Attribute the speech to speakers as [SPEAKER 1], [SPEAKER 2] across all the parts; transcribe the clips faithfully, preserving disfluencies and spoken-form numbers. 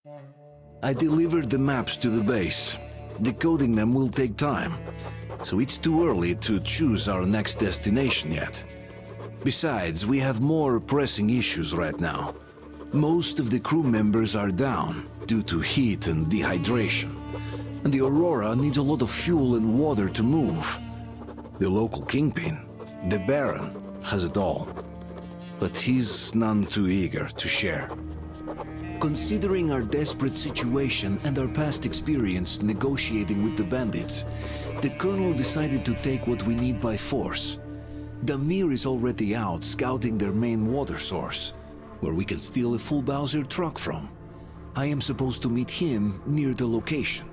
[SPEAKER 1] I delivered the maps to the base. Decoding them will take time, so it's too early to choose our next destination yet. Besides, we have more pressing issues right now. Most of the crew members are down due to heat and dehydration, and the Aurora needs a lot of fuel and water to move. The local kingpin, the Baron, has it all, but he's none too eager to share. Considering our desperate situation and our past experience negotiating with the bandits, the Colonel decided to take what we need by force. Damir is already out scouting their main water source, where we can steal a full Bowser truck from. I am supposed to meet him near the location.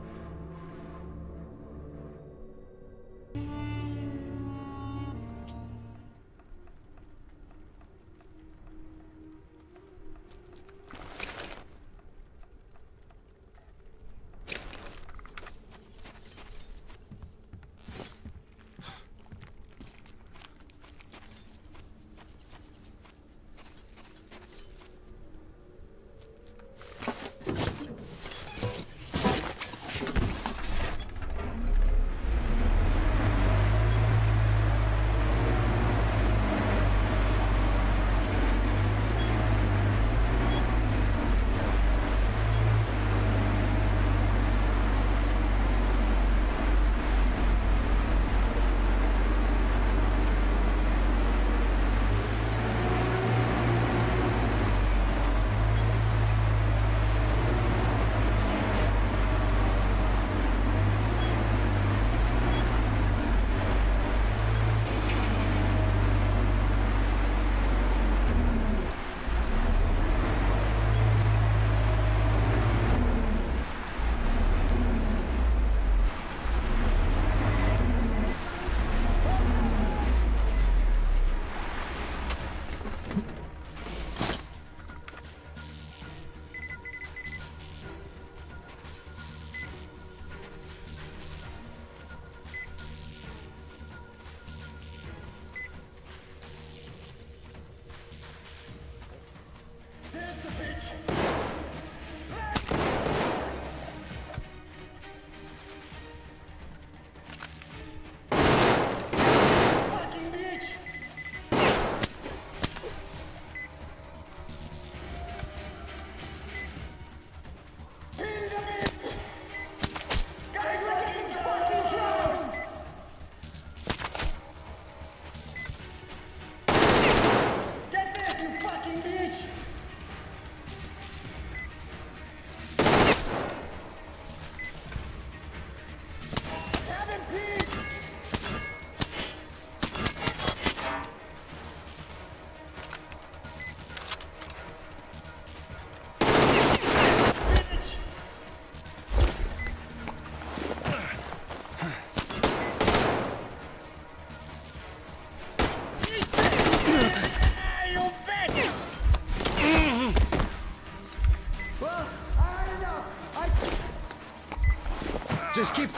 [SPEAKER 2] Just keep...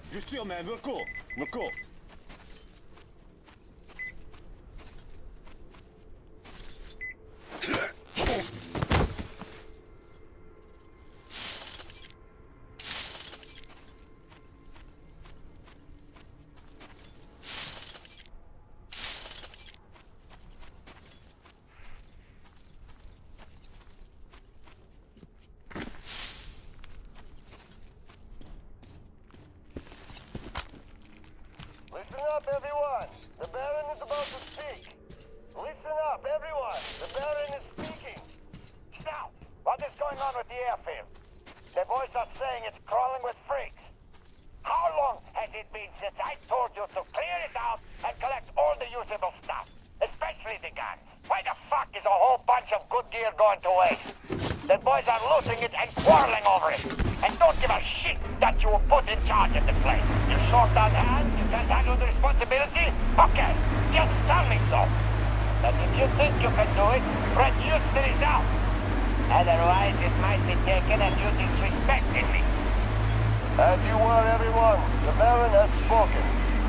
[SPEAKER 2] Just chill, man. We're cool. We're cool.
[SPEAKER 3] Listen up, everyone! The Baron is about to speak! Listen up, everyone! The Baron is speaking! Now, what is going on with the airfield? The boys are saying it's crawling with freaks. How long has it been since I told you to clear it out and collect all the usable stuff? Especially the guns. Why the fuck is a whole bunch of good gear going to waste? The boys are losing it and quarreling over it. And don't give a shit that you were put in charge of the place. You short on hands? You can't handle the responsibility? Okay, just tell me so. But if you think you can do it, register is out. Otherwise, it might be taken as you disrespecting me. As you were, everyone. The Baron has spoken.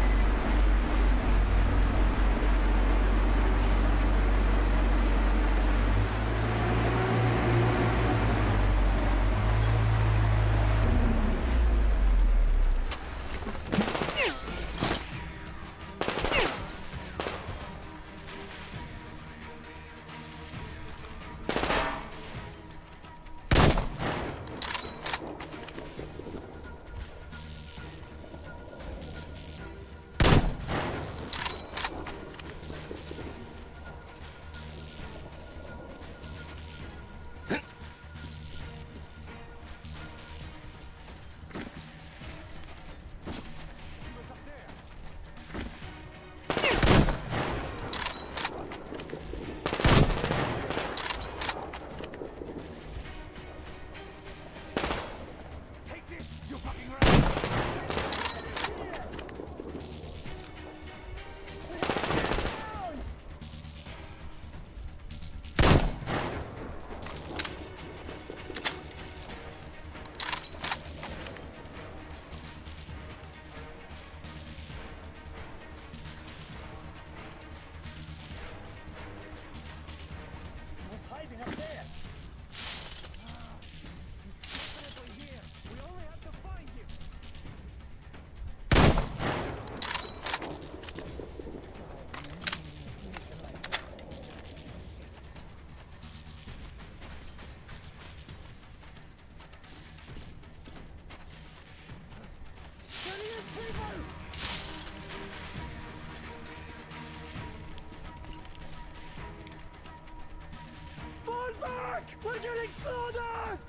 [SPEAKER 4] Fall back! We're getting slaughtered!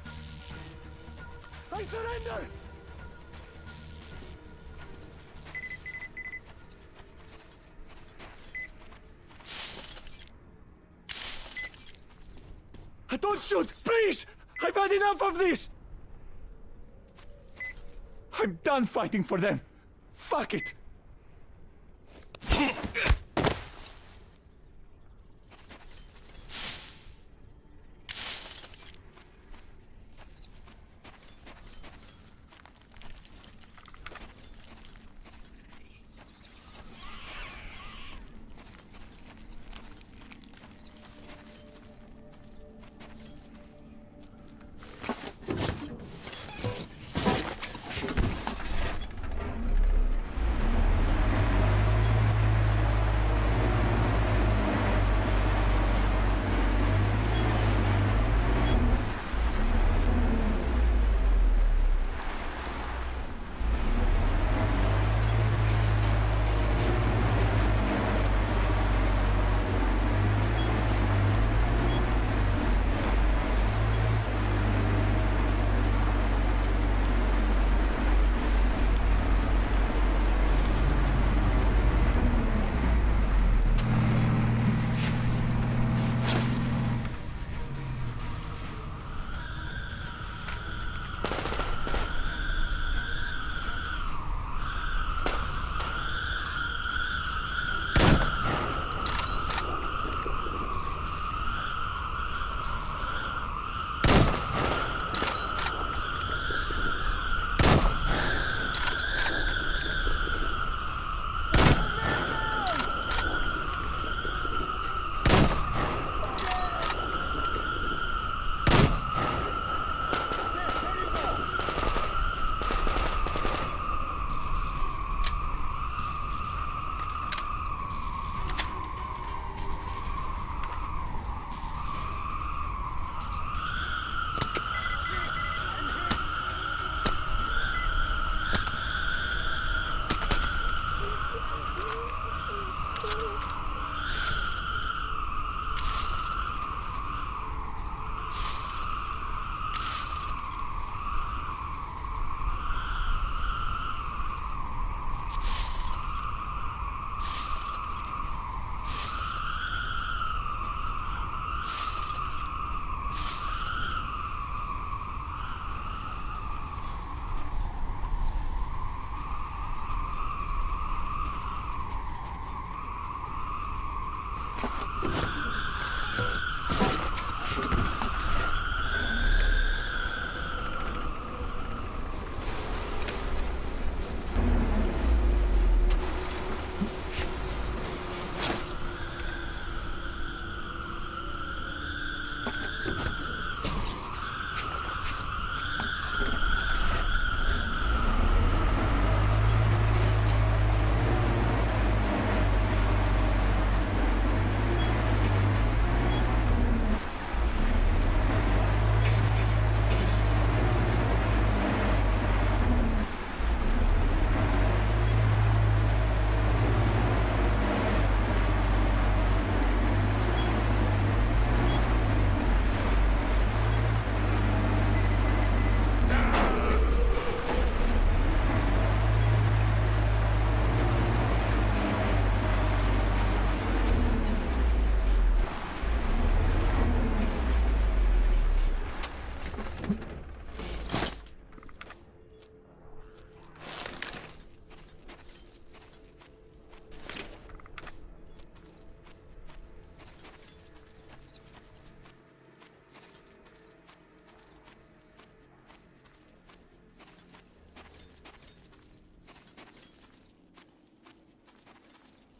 [SPEAKER 4] I surrender! Don't shoot! Please! I've had enough of this! I'm done fighting for them! Fuck it!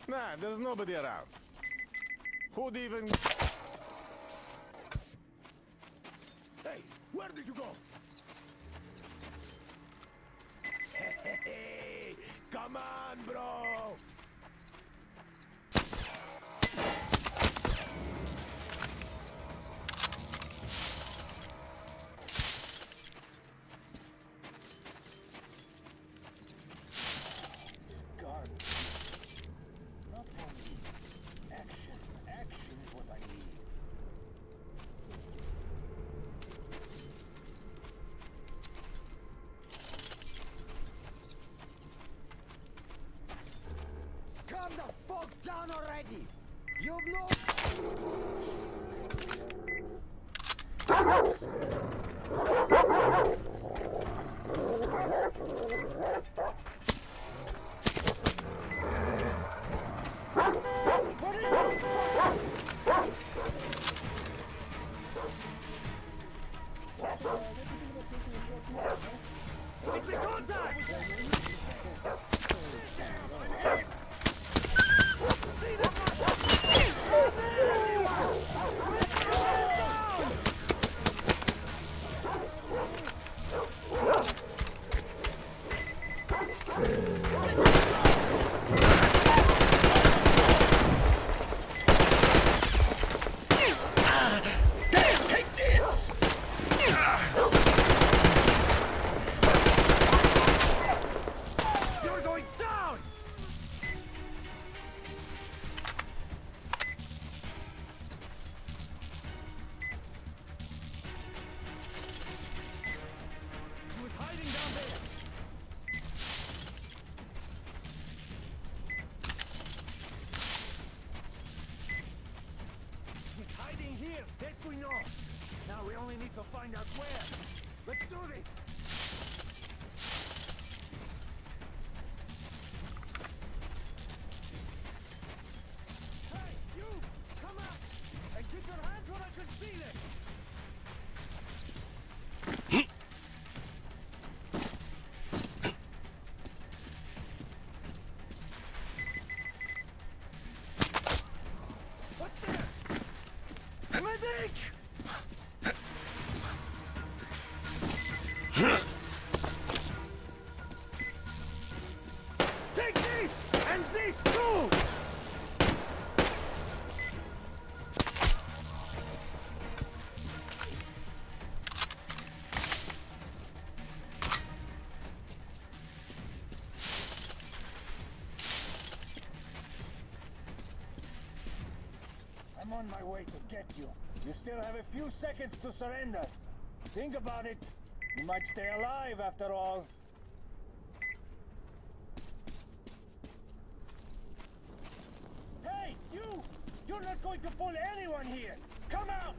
[SPEAKER 2] Nah, there's nobody around. Who'd even... Hey, where did you go? Hey, come on, bro!
[SPEAKER 3] Calm the fuck down already! You've no...
[SPEAKER 4] It's a contact!
[SPEAKER 3] That we know. Now we only need to find out where. Let's do this. Hey, you! Come out! And get your hands where I can feel it! What's there? Medic! Take this! And this too! I'm on my way to get you. You still have a few seconds to surrender. Think about it. You might stay alive after all. Hey, you! You're not going to fool anyone here! Come out!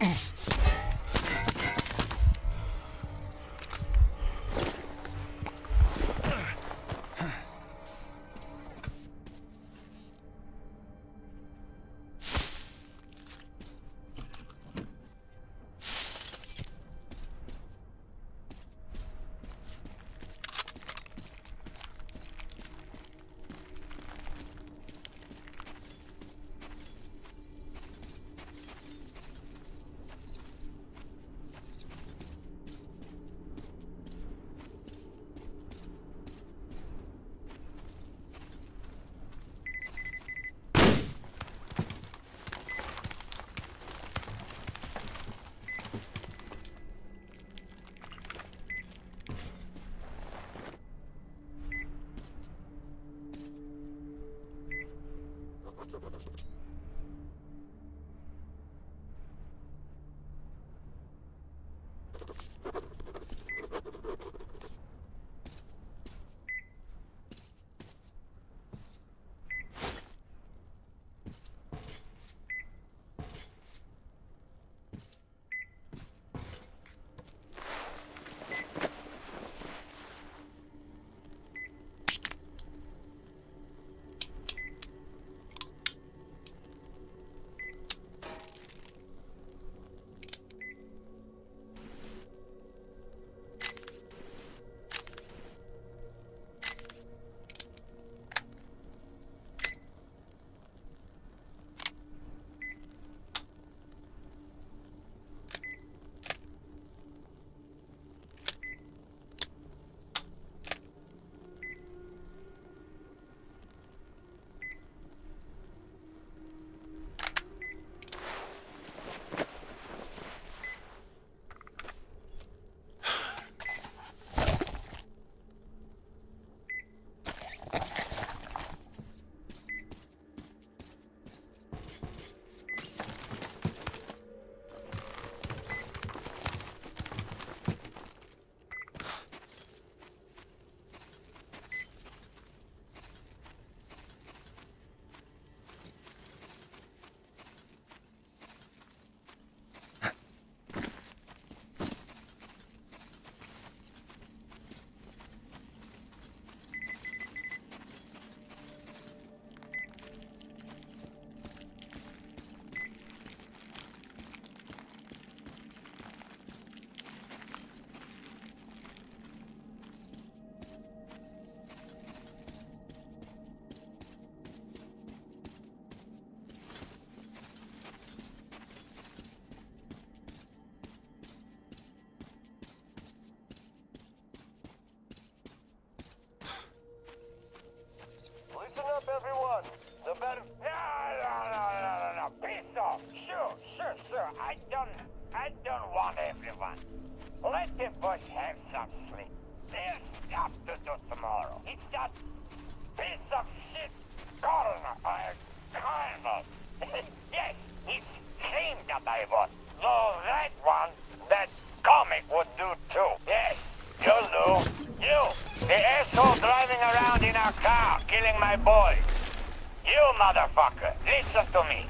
[SPEAKER 3] up, everyone. The better... No, no, no, no, no, no. Peace off. Sure, sure, sure. I don't... I don't want everyone. Let the boys have some sleep. There's stuff to do tomorrow. It's that piece of shit coroner, uh, colonel. Yes, it's him that I want. So that one, that comic would do too. Yes, you'll do. You, the asshole driving around in our car, killing my boy. You motherfucker, listen to me.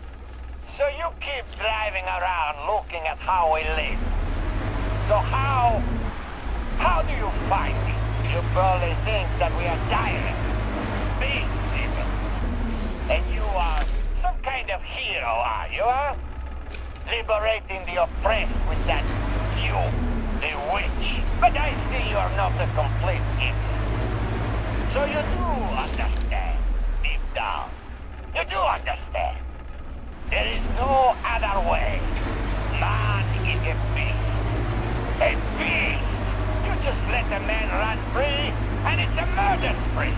[SPEAKER 3] So you keep driving around looking at how we live. So how... how do you find me? You probably think that we are tyrants. Beasts even. And you are some kind of hero, are you, huh? Liberating the oppressed with that you, the witch. But I see you're not a complete idiot. So you do understand, deep down. You do understand. There is no other way. Man is a beast. A beast! You just let a man run free, and it's a murder spree.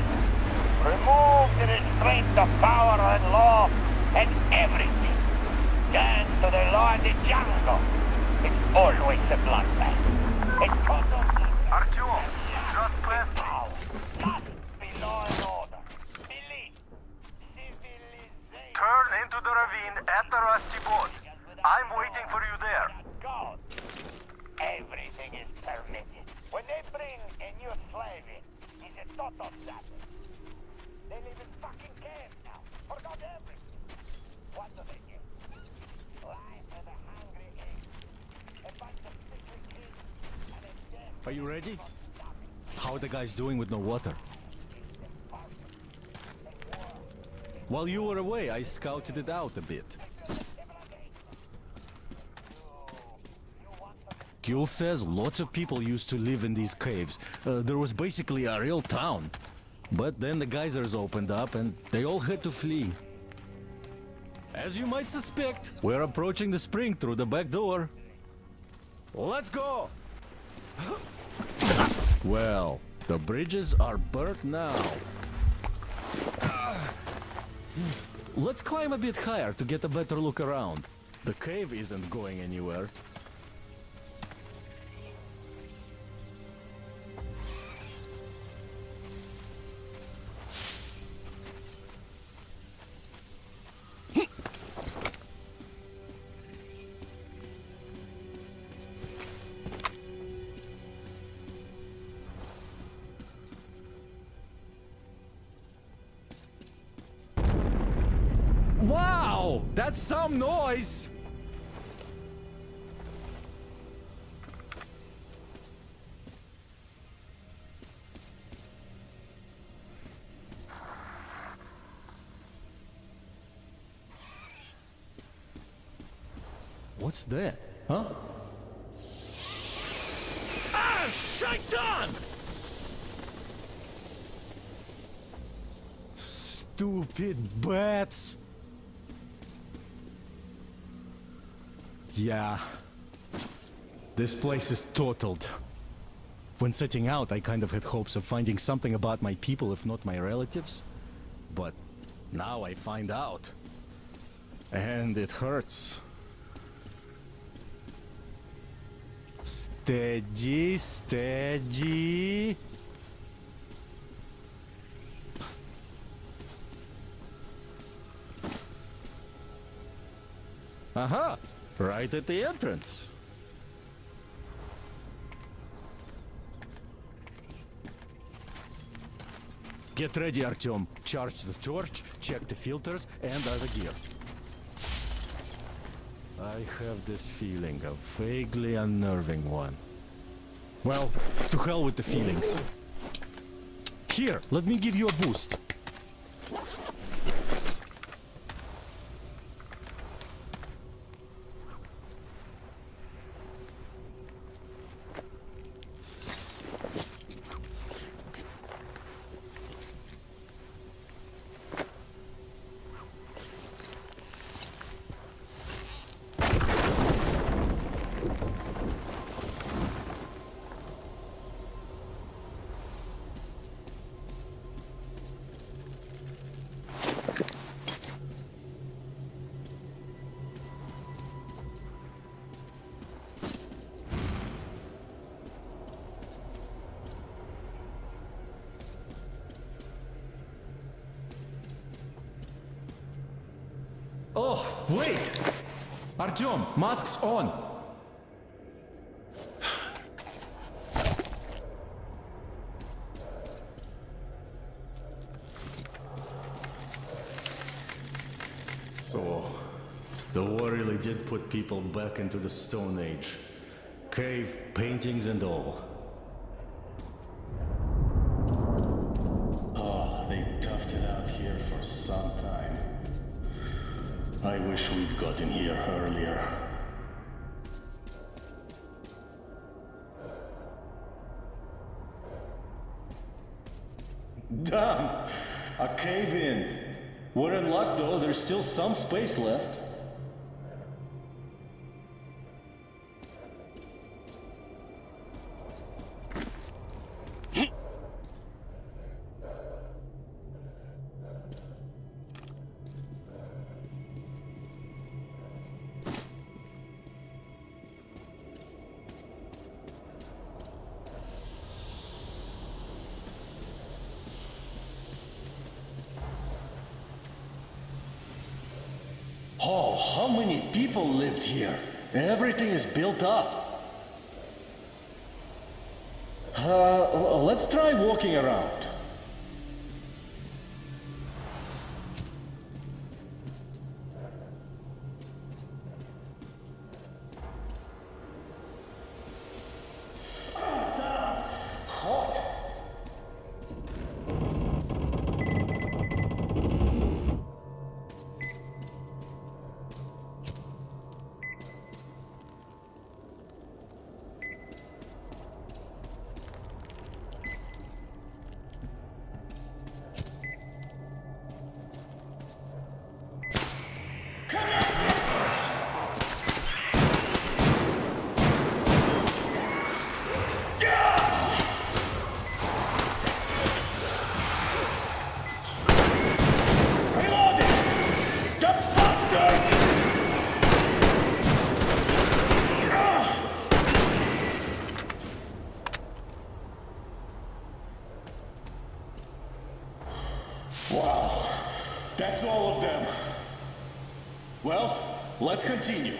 [SPEAKER 3] Remove the restraint of power and law, and everything turns to the law in the jungle. It's always a bloodbath. It's total bloodbath.
[SPEAKER 5] Artyom, just past
[SPEAKER 3] Power. Not be law and order. Believe. Civilization.
[SPEAKER 5] Turn into the ravine at the rusty boat. I'm waiting for you there.
[SPEAKER 3] God. Everything is permitted. When they bring a new slave in, it's a total disaster. They live in fucking caves now. Forgot everything. What do they get? Life of a hungry
[SPEAKER 6] Are you ready? How are the guys doing with no water? While you were away, I scouted it out a bit. Kuhl says lots of people used to live in these caves. Uh, there was basically a real town. But then the geysers opened up and they all had to flee. As you might suspect, we're approaching the spring through the back door. Let's go! Well, the bridges are burnt now. Let's climb a bit higher to get a better look around. The cave isn't going anywhere. Wow! That's some noise! What's that? Huh? Ah! Shaitan! Stupid bats! Yeah. This place is totaled. When setting out, I kind of had hopes of finding something about my people, if not my relatives. But now I find out. And it hurts. Steady, steady. Aha! Right at the entrance. Get ready, Artyom. Charge the torch, check the filters, and other gear. I have this feeling, a vaguely unnerving one. Well, to hell with the feelings. Here, let me give you a boost. Oh, wait! Artyom, masks on! So, the war really did put people back into the Stone Age. Cave paintings and all.
[SPEAKER 7] Oh, they toughed it out here for some time. I wish we'd gotten here earlier. Damn! A cave-in! We're in luck though, there's still some space left. Oh, how many people lived here? Everything is built up. Uh, let's try walking around. Let's continue.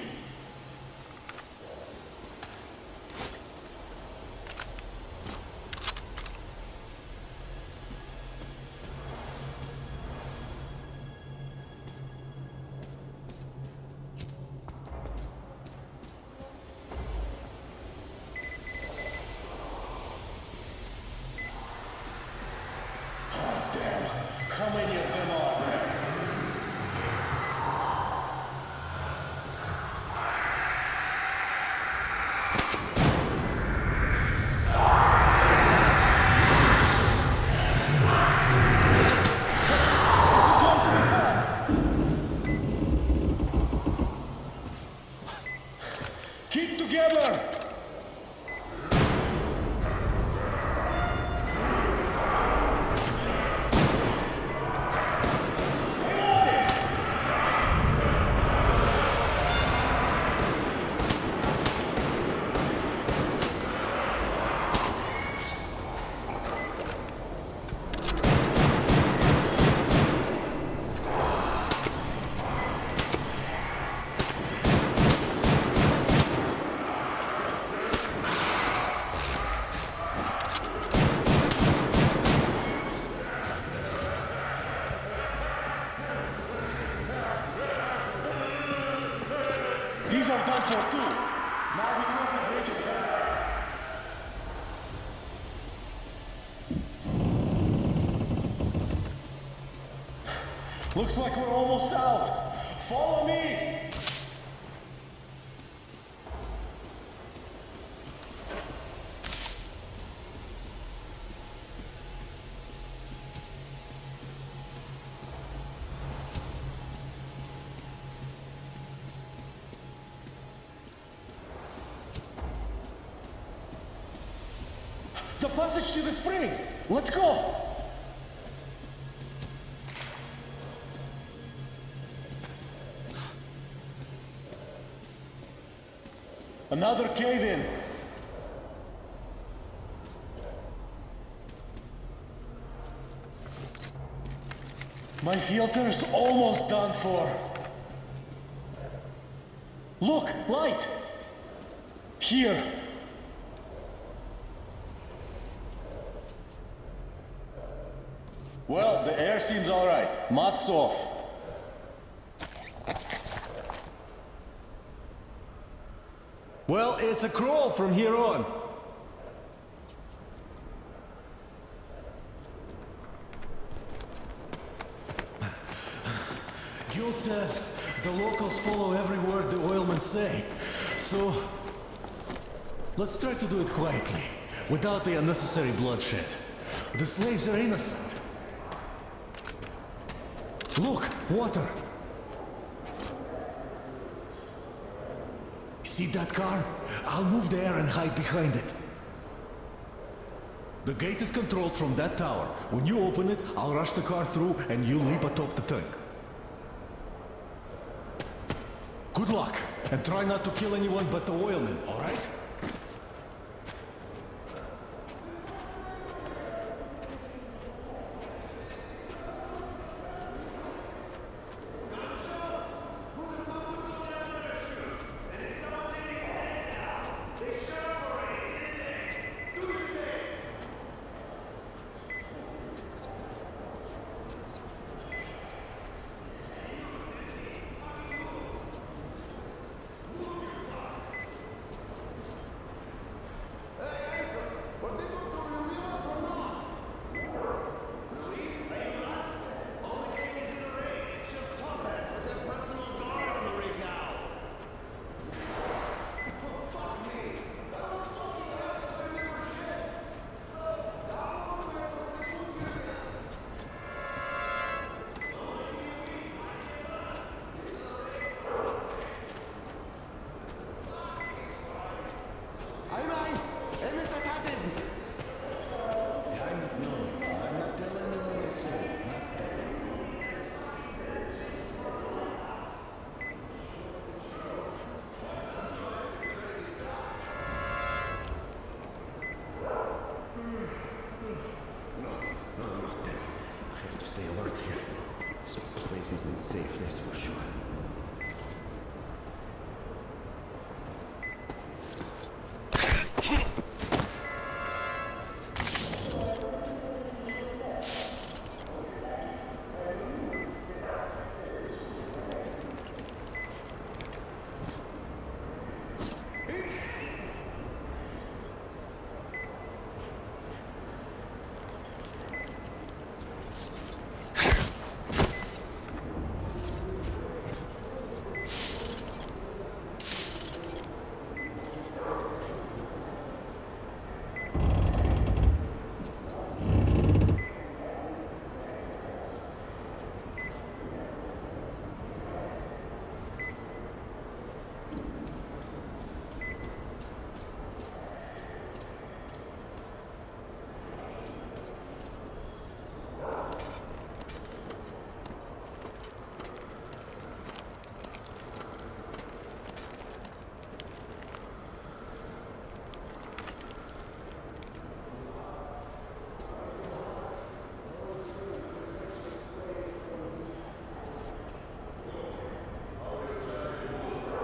[SPEAKER 7] These are done for two. Now we concentrate on that. Looks like we're almost out. Follow me. The passage to the spring! Let's go! Another cave-in! My filter's almost done for. Look! Light! Here! Well, the air seems all right. Masks off.
[SPEAKER 4] Well, it's a crawl from here on. Gil says the locals follow every word the oilmen say. So, let's try to do it quietly, without the unnecessary bloodshed. The slaves are innocent. Look, water! See that car? I'll move there and hide behind it. The gate is controlled from that tower. When you open it, I'll rush the car through and you leap atop the tank. Good luck, and try not to kill anyone but the oilmen, all right?
[SPEAKER 8] Isn't safe, that's for sure.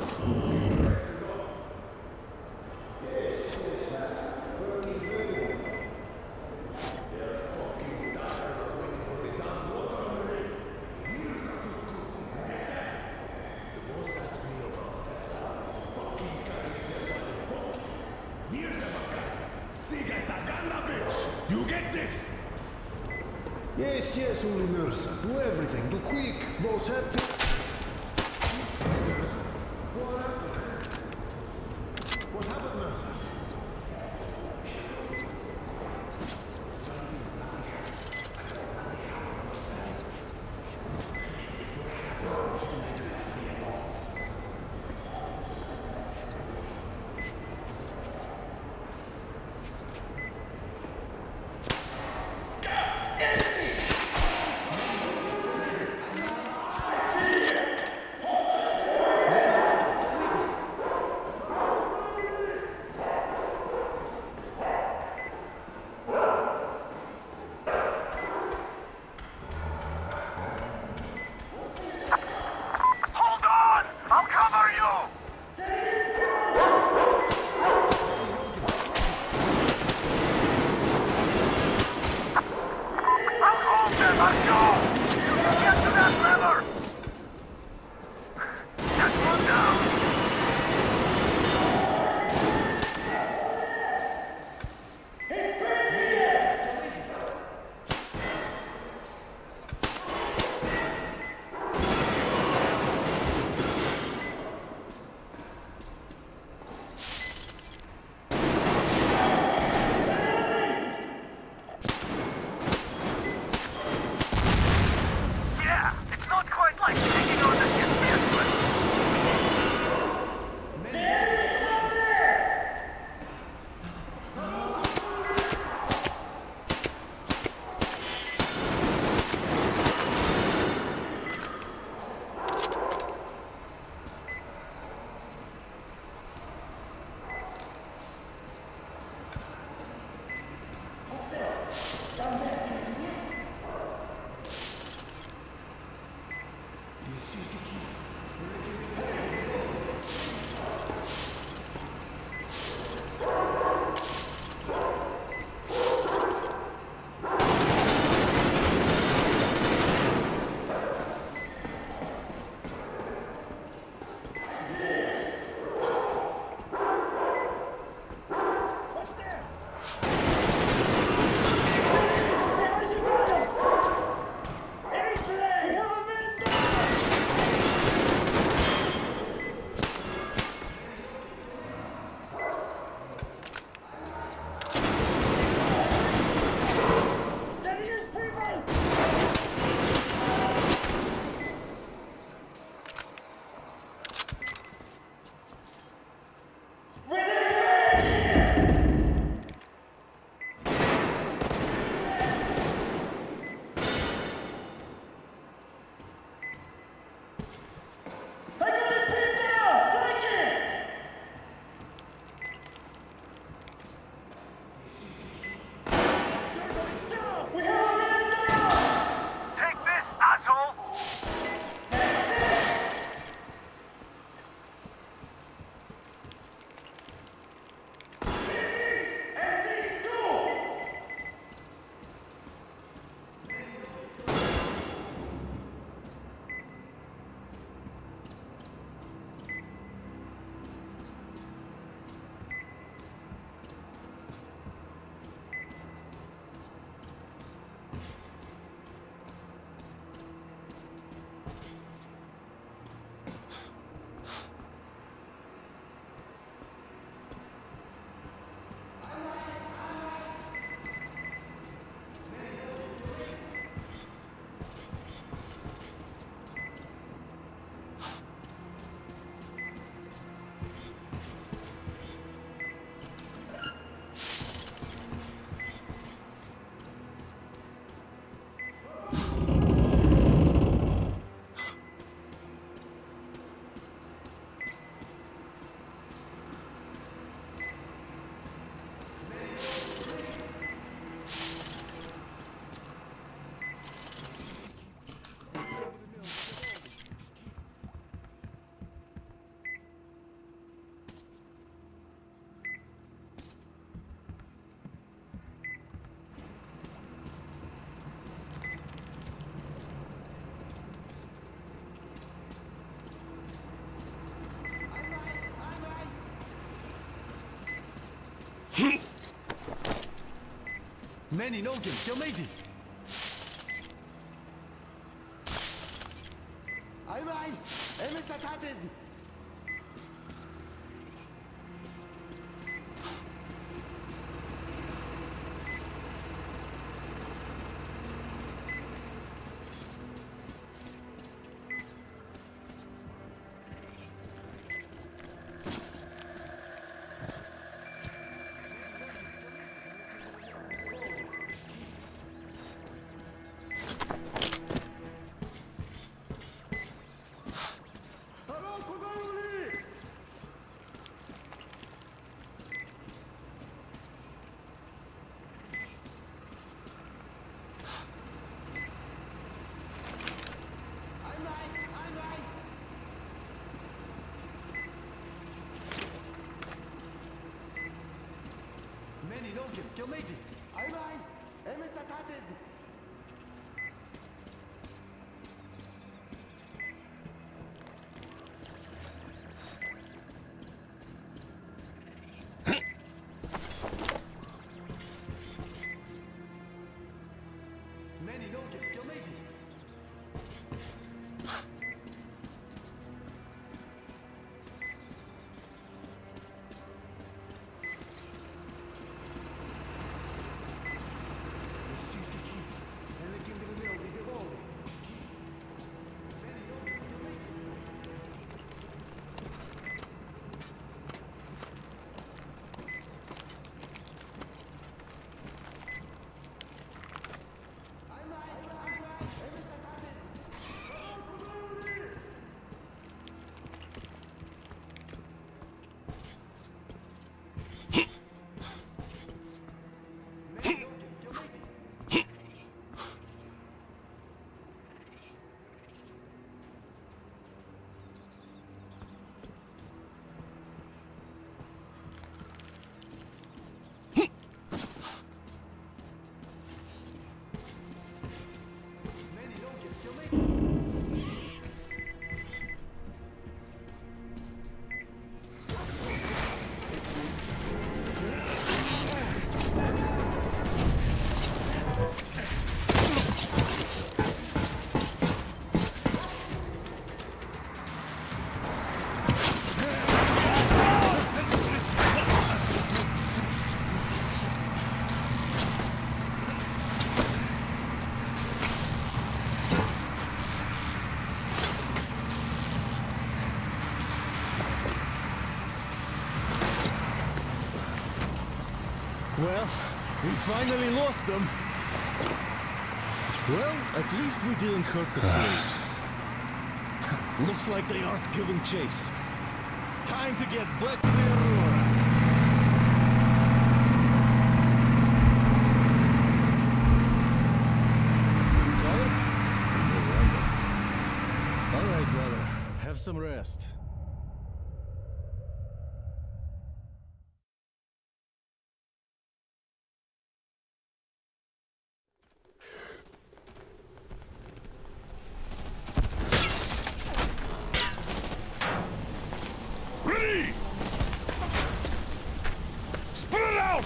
[SPEAKER 4] You get this?
[SPEAKER 8] Yes, yes, only Nursa. Do everything. Do quick. Boss happy. What happened? What happened, Nursa?
[SPEAKER 4] Many Nogan, Kilmady.
[SPEAKER 8] Einmal! Emis attacking!
[SPEAKER 4] Many Nogan, Kilmady.
[SPEAKER 8] Einmal! Emis attacking!
[SPEAKER 4] Many Nogan, Kilmady.
[SPEAKER 6] Well, we finally lost them. Well, at least we didn't hurt the slaves. Looks like they aren't giving chase. Time to get back to the Aurora. Tired? No wonder. All right, brother. Have some rest.
[SPEAKER 2] Ready! Spread out!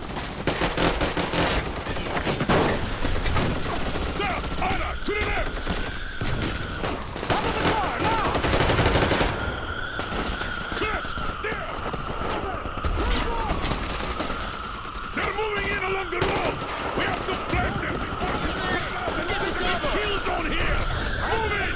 [SPEAKER 2] Sir, Anna, to the left! Out of the car, now! Crest, there! They're moving in along the road! We have to flank them before they spread out and get into the kill zone here! Move it!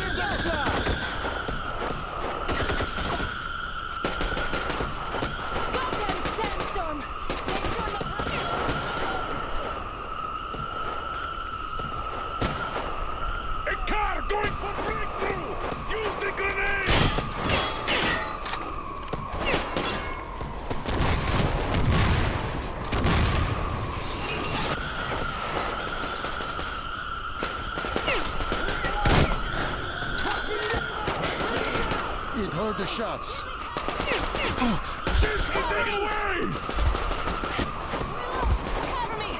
[SPEAKER 8] Heard the shots.
[SPEAKER 2] She's getting away!
[SPEAKER 9] Cover me!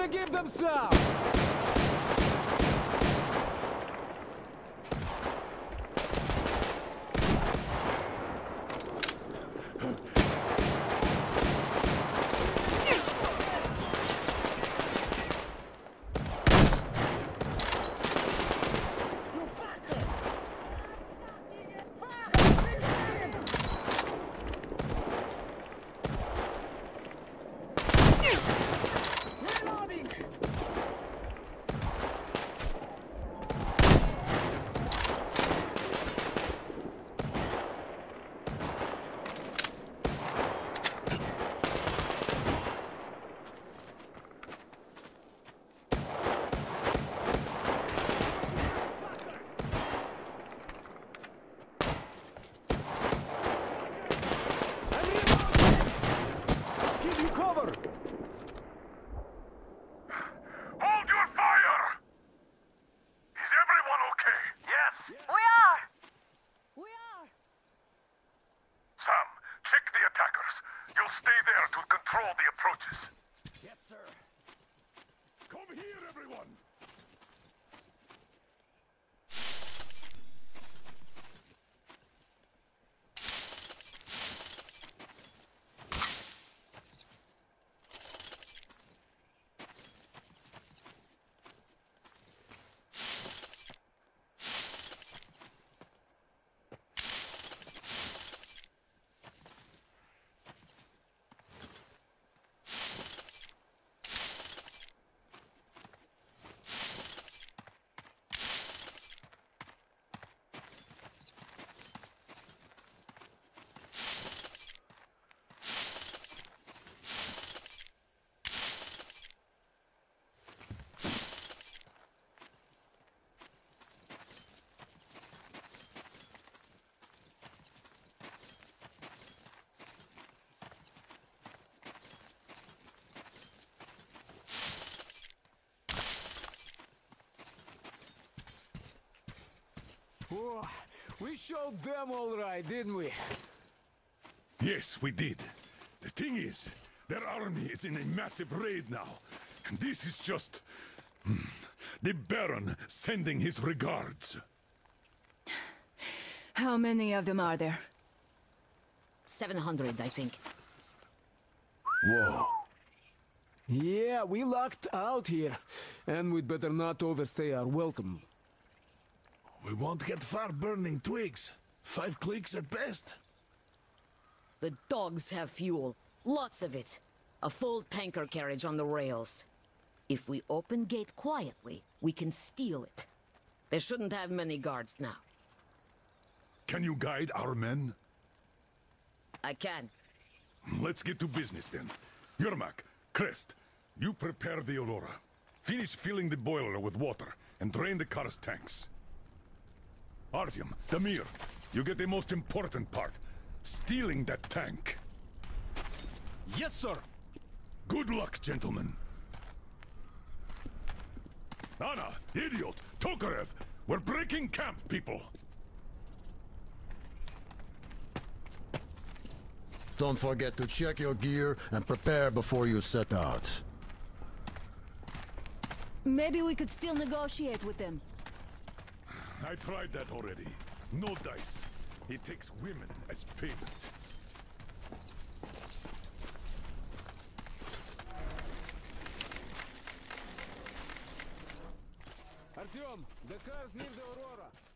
[SPEAKER 9] give them some! Oh, we showed them all right, didn't we?
[SPEAKER 2] Yes, we did. The thing is, their army is in a massive raid now. And this is just... hmm, the Baron sending his regards.
[SPEAKER 10] How many of them are there?
[SPEAKER 11] seven hundred, I think.
[SPEAKER 8] Whoa.
[SPEAKER 9] Yeah, we lucked out here. And we'd better not overstay our welcome.
[SPEAKER 8] We won't get far burning twigs. Five clicks at best.
[SPEAKER 11] The dogs have fuel. Lots of it. A full tanker carriage on the rails. If we open gate quietly, we can steal it. They shouldn't have many guards now.
[SPEAKER 2] Can you guide our men?
[SPEAKER 11] I can.
[SPEAKER 2] Let's get to business then. Yermak, Crest, you prepare the Aurora. Finish filling the boiler with water and drain the car's tanks. Artyom, Damir, you get the most important part. Stealing that tank.
[SPEAKER 4] Yes, sir.
[SPEAKER 2] Good luck, gentlemen. Anna, Idiot, Tokarev, we're breaking camp, people.
[SPEAKER 12] Don't forget to check your gear and prepare before you set out.
[SPEAKER 10] Maybe we could still negotiate with them.
[SPEAKER 2] I tried that already. No dice. He takes women as payment.
[SPEAKER 9] Artyom, the car's near the Aurora.